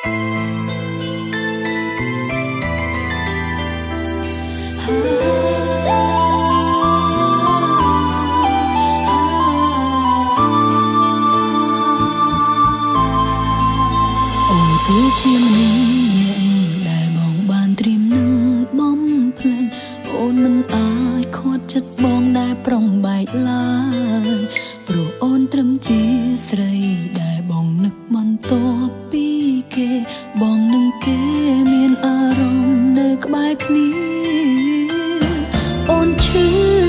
ជាអ្នកដែលបងបានត្រៀមនឹងបំភ្លេចអូនមិនអាចខាត់ចិត្តបងដែលប្រុងបែកឡើយព្រោះអូនត្រឹមជាស្រីដែលបងនឹកបន្ទាប់ពីគេបងនឹងគេមានអារម្មណ៍នៅក្បែរគ្នាអូនឈឺ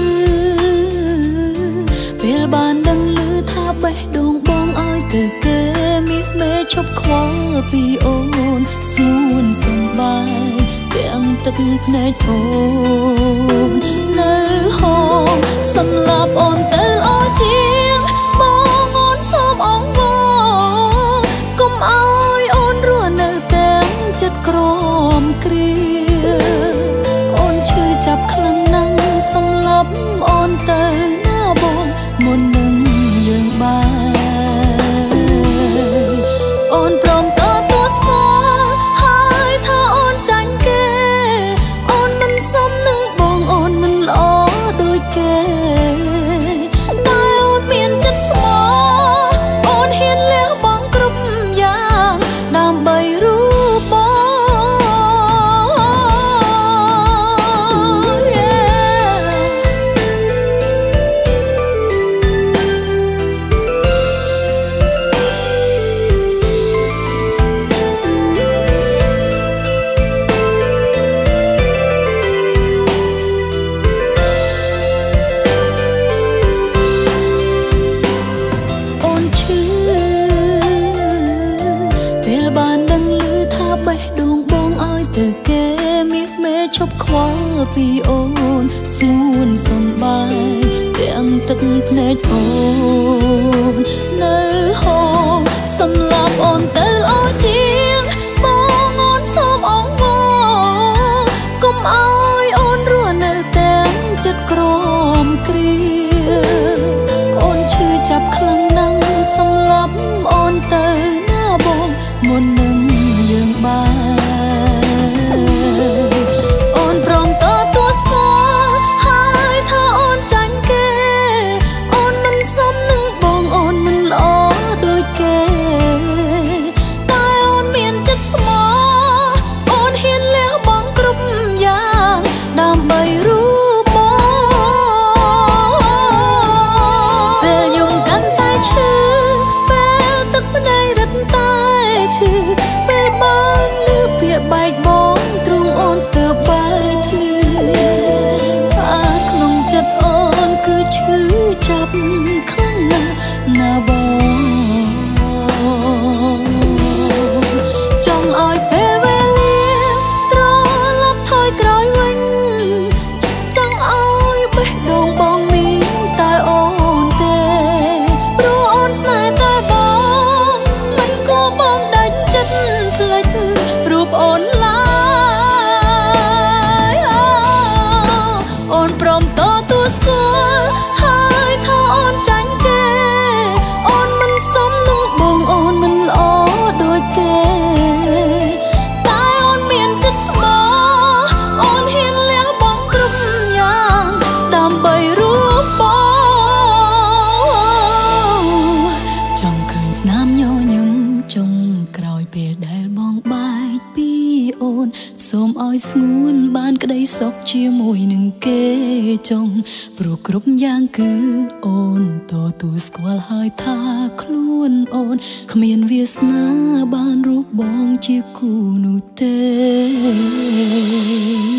ពេលបានដឹងឮថាបេះដូងបងឲ្យទៅគេមាសមេឈប់ខ្វល់ពីអូនស្ងួនសំបាយទាំងទឹកភ្នែកអូននៅហូរសម្លាប់អូនទៅល្អជាងបងអូនសូមអង្វរកុំឲ្យអូនរស់នៅទាំងចិត្តក្រមគ្រាអូនឈឺចាប់ខ្លាំងណាស់សម្លាប់អូនទៅណាបងមុននឹងយើងបានអូនព្រមតទទួលស្គាល់ហើយថាអូនចាញ់គេអូនមិនសមនឹងបងអូនមិនល្អដូចគេតែអូនមានចិត្តស្មោះអូនហ៊ានលះបង់គ្រប់យ៉ាងដើម្បីរូបបងបេះដូងបងឲ្យទៅគេមាសមេឈប់ខ្វល់ពីអូនស្ងួនសំបាយទាំងទឹកភ្នែកអូននៅហូរសម្លាប់អូនទៅល្អជាងបងអូនសូមអង្វរកុំឲ្យអូនរស់នៅទាំងចិត្តក្រមគ្រាអូនឈឺចាប់ខ្លាំងណាស់សម្លាប់អូនទៅណាបងមុននឹងយើងបានអូនព្រមតទទួលស្គាល់ហើយថាអូនចាញ់គេអូនមិនសមនឹងបងអូនមិនល្អដូចគេតែអូនមានចិត្តស្មោះអូនហ៊ានលះបង់គ្រប់យ៉ាងដើម្បីរូបបងពេលយំកាន់តែឈឺពេលទឹកភ្នែករឹតតែឈឺពេលបានលឺពាក្យបែកបងទ្រូងអូនស្ទើរបែកគ្នាក្នុងចិត្តអូនគឺឈឺចាប់ខ្លាំងណាស់ណាបងចង់ឲ្យពេលវេលាត្រឡប់ថយក្រោយវិញចង់ឲ្យបេះដូងបងមានតែអូនទេព្រោះអូនស្នេហ៍តែបងមិនគួរបងដាច់ចិត្តផ្លេចរូបអូនឡើយអូនព្រមតទទួលស្គាល់ហើយថាអូនចាញ់គេអូនមិនសមនឹងបងអូនមិនល្អដូចគេតែអូនមានចិត្តស្មោះអូនហ៊ានលះបង់គ្រប់យ៉ាងដើម្បីរូបបងចង់ឃើញស្នាមញញឹមចុងក្រោយពេលដែលបងបែកពីអូនសូមឲ្យស្ងួនបានក្តីសុខជាមួយនឹងគេចុងព្រោះគ្រប់យ៉ាងគឺអូនទទួលស្គាល់ហើយថាខ្លួនអូនគ្មានវាសនាបានរូបបងជាគូនោះទេ